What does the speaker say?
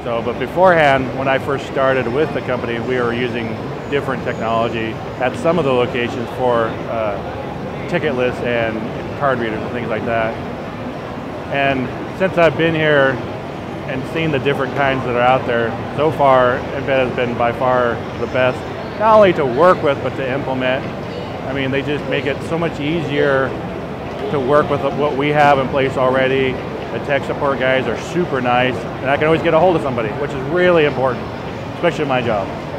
So, but beforehand, when I first started with the company, we were using different technology at some of the locations for ticket lists and card readers and things like that. And since I've been here and seen the different kinds that are out there, so far Embed has been by far the best, not only to work with, but to implement. I mean, they just make it so much easier to work with what we have in place already. The tech support guys are super nice, and I can always get a hold of somebody, which is really important, especially in my job.